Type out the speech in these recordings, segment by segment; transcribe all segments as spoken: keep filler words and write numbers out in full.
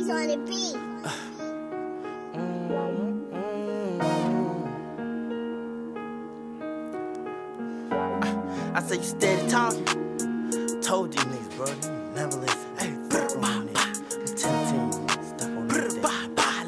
He's on the beat. I say you steady talking. Told these niggas, bro, you never listen. Hey, brr, bah, bah. I'm ten Step on brr, bah, bah.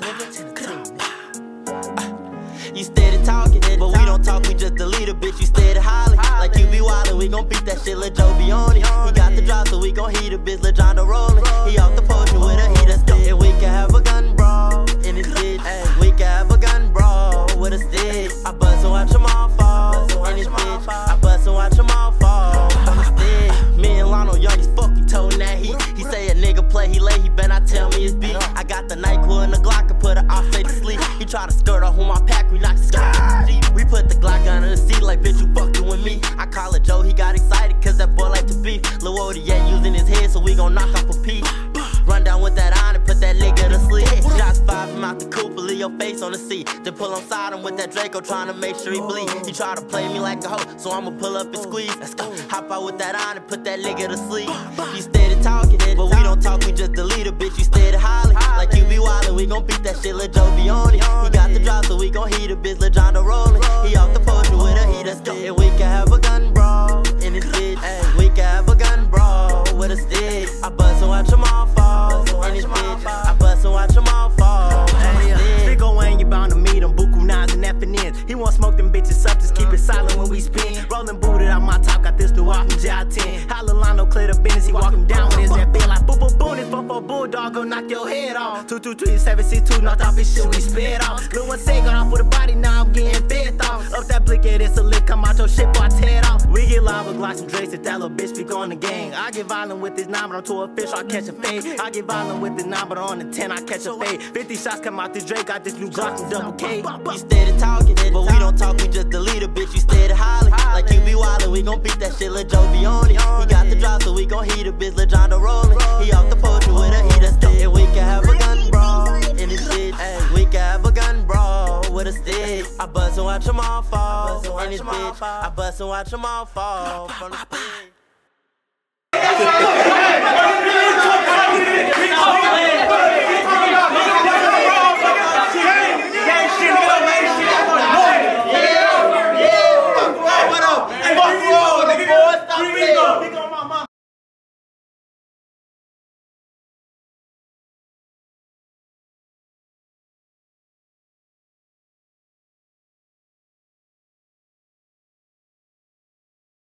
You steady talking, but we don't talk, we just delete a bitch. You steady hollering, like you be wildin'. We gon' beat that shit, Lil Joe be on it. He got the drop, so we gon' heat a bitch, Lil John rollin'. He off the potion with a heater stick. And we can have a gun, bro, in his bitch. We can have a gun, bro, with a stick. I bust and watch him all fall in his bitch. I bust and watch him all fall from the stick. Me and Lano, young as fuck, he totin' that heat. He say a nigga play, he lay, he better not tell me his beat. I got the Nyquil and the Glock and put her off to sleep. He try to skirt off on my pack, we knock his Glock. We put the Glock under the seat like, bitch, you fucking with me. I call it Joe, he got excited, cause that boy like to beef. Lil Woody ain't using his head, so we gon' knock off a piece. Run down with that iron and put that nigga to sleep. Shots five him out the coupe, leave your face on the seat. Then pull on side him with that Draco, trying to make sure he bleed. He try to play me like a hoe, so I'ma pull up and squeeze. Let's go. Hop out with that iron and put that nigga to sleep. You steady talking, but we don't talk, we just delete a bitch. You steady hollering, like you be wildin'. We gon' beat that shit, Lil Joe be on it. He got the drop, so we gon' heat a bitch, Lil John rollin'. He off the potion with a heater stick. And we can have a gun, bro, in his bitch. We can have a gun, bro, with a stick. I bust and watch him all fall in his bitch. I bust and watch him all fall. Stigo ain't you bound to meet him, Buku nines and F and N's. He won't smoke them bitches up, just keep it silent when we spin. Rollin' booted out my top, got this new off from J I ten. Halilano clear the business, he walk him down with his that feel like boom boom boom. This four four bulldog gon' knock your head off. Two two three seven six two knocked off his shit, we spit off. Lil one say got off with a body, now I'm getting fed off. Up that blick, yeah, this a lick, come out your shit, boy, I tear it off. We get live with Glocks and Drakes if that little bitch speak on the gang. I get violent with this nine, but I'm to a fish, I catch a fade. I get violent with this nine, but on the ten, I catch a fade. fifty shots come out this Drake, got this new Glock from Double K. You steady talking, but we don't talk, we just delete a bitch. You steady hollering, like you be wildin'. We gon' beat that shit, Lil Joe be on it. He got the drop, so we gon' heat a bitch, Lil John rollin'. He off the potion with a heater stick. And we can have a gun, bro, in his bitch. We can have a gun, bro, with a stick. I bust and watch him all fall in his bitch. I bust and watch him all fall from the stick. Nigga, on my mama.